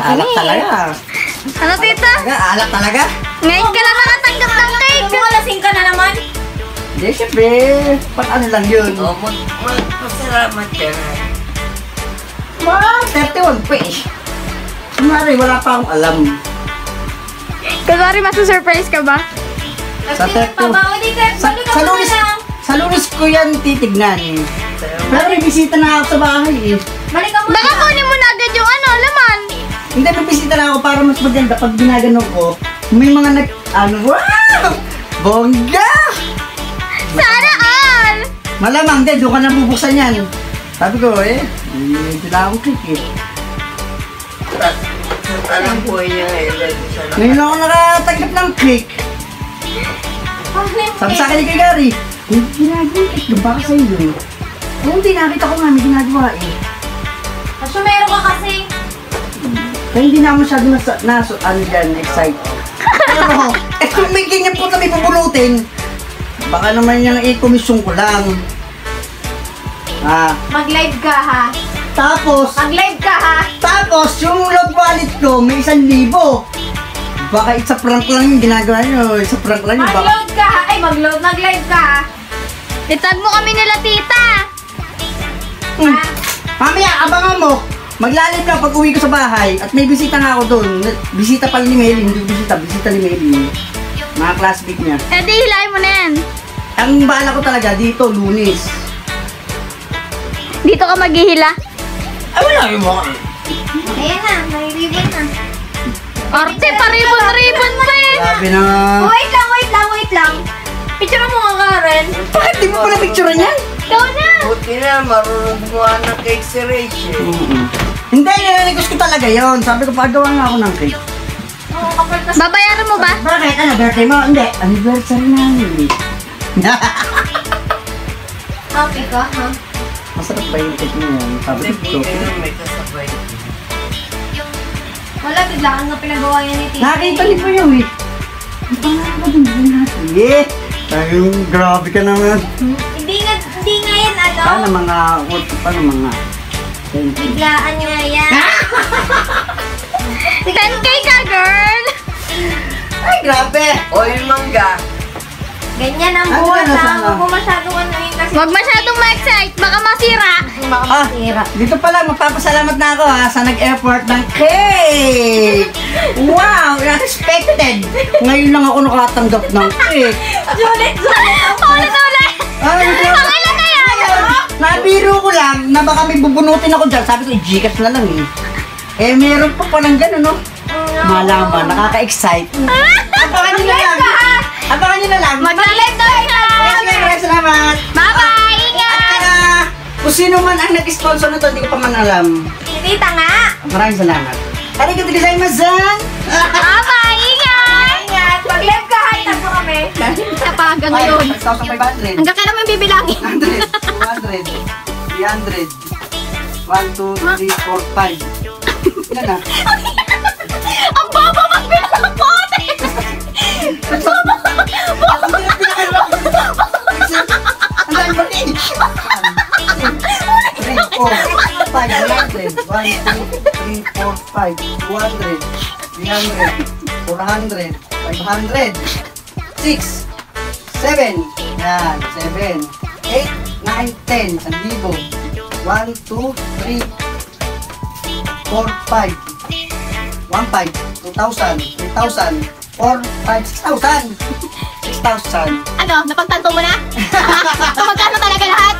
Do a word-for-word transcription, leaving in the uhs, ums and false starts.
Alak talaga. Ano, tita? Alak talaga? Ngayon ka lang nakatanggap ng cake. Kung lasing ka na naman. Hindi, syempre. Pag ano lang yun. Oh, magpasalamat ka na. Wow, thirty-one pa eh. Kumari, wala pa akong alam. Kunwari, masusurprise ka ba? Sa thirty. Sa, Sa, sa lunes, sa lunes ko yan titignan. Pero may bisita na ako sa bahay eh. Balik ka muna. Baka kunin mo na agad yung ano, laman. Hindi, may bisita na ako para mas maganda. Pag ginaganon ko, may mga nag... Ano, wow! Bongga! Sana all! Malamang din, doon ka na bubuksan yan. Sabi ko eh, medyo na akong cake eh. Alam po niya eh. Ngayon ako nakatanggap ng cake. Sabi sa akin ni kay Gary, hindi ginagawa cake, yung baka sa'yo yun. Oo, hindi nakita ko nga, may ginagawa eh. Asumero ka kasi. Kaya hindi na ako masyado nasa, naso, ano dyan, excite. Pero, eh kung may ganyan po na may pupulutin, baka naman yung i-commission ko lang. Ah, Mag-live ka ha. tapos, Mag-live ka ha. tapos yung log wallet ko may isang libo. Baka isa prank lang yung ginagawa nyo, isa prank lang yung baka... Mag-load ka ha. Ay, mag-load. Mag-live ka ha. Itag mo kami nila, tita. Hmm. Mamaya, abangan mo. Maglalim na pag uwi ko sa bahay at may bisita nga ako doon. Bisita pala ni Melly, hindi bisita, bisita ni Melly. Mga classmate niya. Eh, di hilahin mo na yan. Ang bahala ko talaga dito, Lunes. Dito ka maghihila. Ay, wala yung mga... Ayan na. May ribbon na. Arte, paribon-ribon pa eh. Sabi na... Wait lang, wait lang, wait lang. Picture mo nga, Karen. Bakit di mo pala picture niyan? Ikaw na. Buti na, marunong gumawa ng cake si Rachel. Mm-mm. Hindi, nilalagos ko talaga yon. Sabi ko, pagawa nga ako ng cake. Oo, kapal ka. Babayaran mo ba? Bakit? Ano, birthday mo? Hindi, anniversary namin. Happy ka, ha? Masarap ba yung cake mo yan? Sabi Hindi, ko, buti na may kasabay. Wala, biglaan nga pinagawa yan ni Tita. nakita ni Kuya eh. Ang pangalan ko din din natin. Eh, ayun, grabe ka naman. Hindi nga, hindi nga yan, ano? Paano mga, what, paano mga? Biglaan nga yan. ten K ka, girl. Ay, grabe! O yung mangga. Ganyan ang Ano buwan ba, na. nasaan Huwag mo masyadong ano yun kasi. Huwag masyadong ma-excite. Baka masira. Baka Ah, masira. dito pala, magpapasalamat na ako ha, sa nag-effort ng cake! Wow, unexpected! Ngayon lang ako nakatanggap ng cake. Julit, Julit. Ulit, ulit. Ay, Pangalan na yan. nabiro ko lang na baka may bubunutin ako dyan. Sabi ko, i-Gcash na lang eh. Eh, meron pa palang gano'n, no? Malaman, nakaka-excite. Abangan nyo na lang. Abangan nyo na lang. Mag-live daw siya. Maraming salamat. Bye-bye. At Ingat. uh, kung sino man ang nag-sponsor nito, hindi ko pa man alam. Tita nga. Maraming salamat. Arigato gozaimasu. Bye-bye. Ingat. Ingat. Pag-live ka, ha. Itago kami. Tapagan yun. five thousand five hundred. Hanggang kailan mo yung bibilangin? one hundred, two hundred, three hundred, one, two, three, four, five. Ilan na? Ang baba magbilang ng bote. Ang dami ba rin? three, four, five, one hundred, one, two, three, four, five, two hundred, three hundred, four hundred, five hundred, six, seven, yan, seven, eight, nine, ten, one thousand, one, two, three, four, five, one, five, two thousand, three thousand, four, five, six thousand, six thousand. Ano, napagtanto mo na? Kung magkano talaga lahat?